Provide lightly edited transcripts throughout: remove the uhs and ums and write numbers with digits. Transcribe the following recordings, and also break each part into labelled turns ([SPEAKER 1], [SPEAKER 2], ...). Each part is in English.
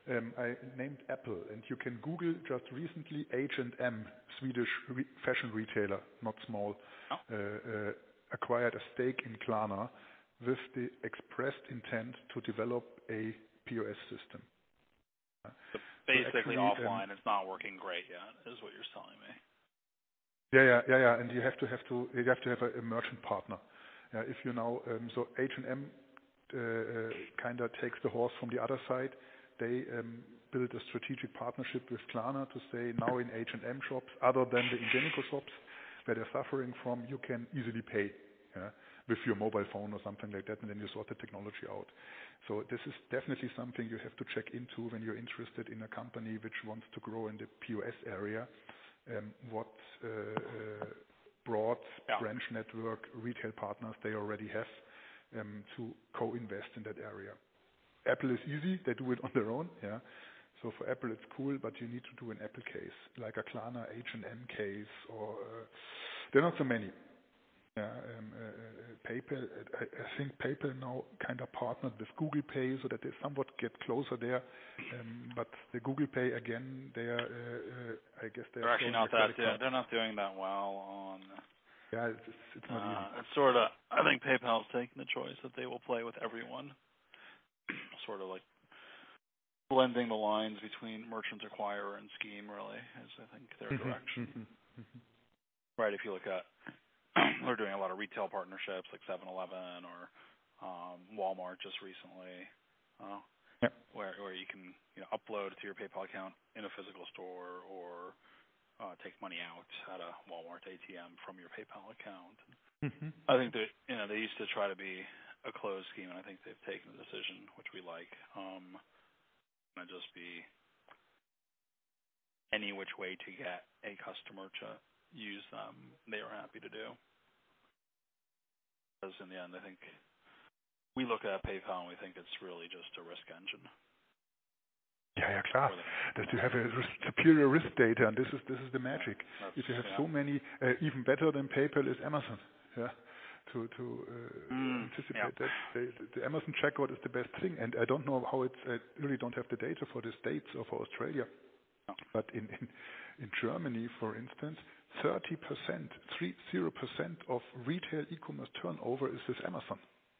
[SPEAKER 1] I named Apple, and you can Google just recently H&M, Swedish fashion retailer, not small, acquired a stake in Klarna with the expressed intent to develop a POS system.
[SPEAKER 2] So basically, offline, it's not working great yet, is what you're telling me.
[SPEAKER 1] Yeah. And you have to have a merchant partner. If you now, so H&M kind of takes the horse from the other side. They build a strategic partnership with Klarna to say now in H&M shops, other than the Ingenico shops where they're suffering from, you can easily pay with your mobile phone or something like that, and then you sort the technology out. So this is definitely something you have to check into when you're interested in a company which wants to grow in the POS area. What broad branch network retail partners they already have to co-invest in that area. Apple is easy; they do it on their own. So for Apple it's cool, but you need to do an Apple case, like a Klarna H&M case, or there are not so many. PayPal, I think PayPal now kind of partnered with Google Pay so that they somewhat get closer there. But the Google Pay again, they are, I guess they're
[SPEAKER 2] actually not that. They're not doing that well on.
[SPEAKER 1] Yeah, it's not easy.
[SPEAKER 2] It's sort of. I think PayPal's taking the choice that they will play with everyone. Sort of like blending the lines between merchant acquirer and scheme. Really, is I think their direction. Right. If you look at. We're doing a lot of retail partnerships like 7-Eleven or Walmart just recently, where you can upload to your PayPal account in a physical store or take money out at a Walmart ATM from your PayPal account. I think that they used to try to be a closed scheme, and I think they've taken the decision, which we like, to just be any which way to get a customer to use them, they are happy to do. Because in the end, I think we look at PayPal and we think it's really just a risk engine.
[SPEAKER 1] Yeah, klar. That you have a superior risk data, and this is the magic. If you have so many, even better than PayPal is Amazon. To anticipate that the Amazon checkout is the best thing, and I don't know how it's. I really don't have the data for the States or for Australia, but in Germany, for instance, 30% of retail e-commerce turnover is with Amazon.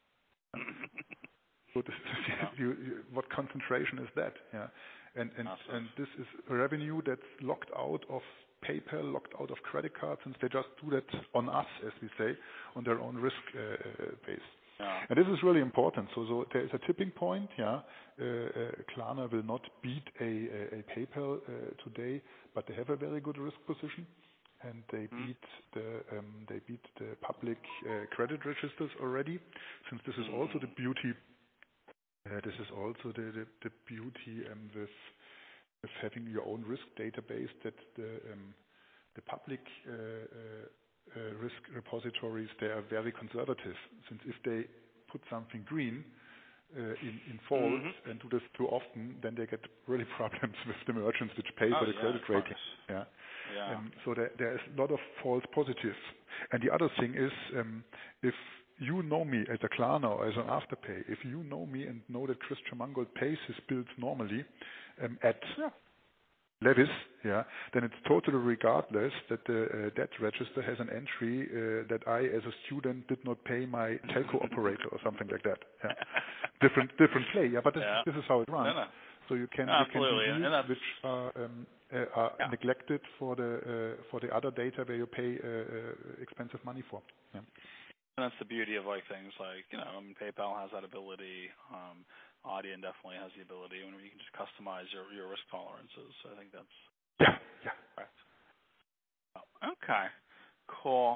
[SPEAKER 1] So this is, what concentration is that? And this is a revenue that's locked out of PayPal, locked out of credit cards, and they just do that on us, as we say, on their own risk base. And this is really important. So there is a tipping point. Klarna will not beat a PayPal today, but they have a very good risk position, and they beat the public credit registers already. Since this is also the beauty. This is also the beauty with having your own risk database, that the public risk repositories, they are very conservative. Since if they put something green in false and do this too often, then they get really problems with the merchants which pay for the credit rating. So there is a lot of false positives. And the other thing is, if you know me as a Klarna or as an Afterpay, if you know me and know that Christian Mangold pays his bills normally at Levis, then it's totally regardless that the debt register has an entry that I, as a student, did not pay my telco operator or something like that. Different play, but this is how it runs. So you can use which are neglected for the other data where you pay expensive money for.
[SPEAKER 2] And that's the beauty of things like PayPal has that ability. Adyen definitely has the ability when you can just customize your risk tolerances. So I think that's correct. Okay, cool.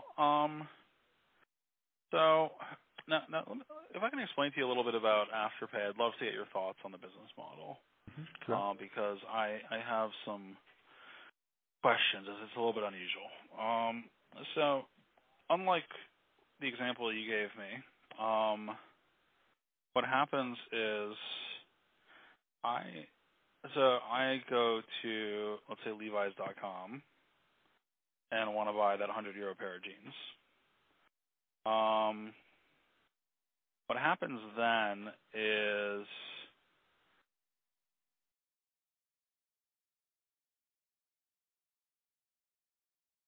[SPEAKER 2] So now, if I can explain to you a little bit about Afterpay, I'd love to get your thoughts on the business model. Because I have some questions, as it's a little bit unusual. So unlike the example you gave me, what happens is I go to, let's say, Levi's.com and want to buy that €100 pair of jeans. What happens then is